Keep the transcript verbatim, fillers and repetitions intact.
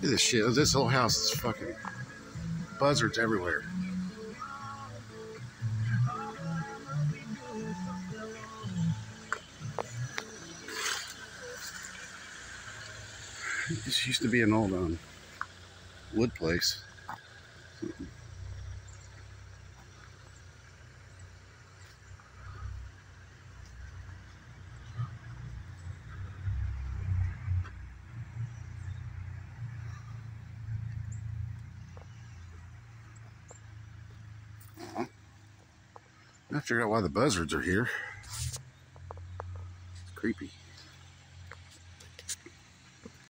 Look at this shit. This whole house is fucking buzzards everywhere. This used to be an old um, wood place. I figured out why the buzzards are here. It's creepy.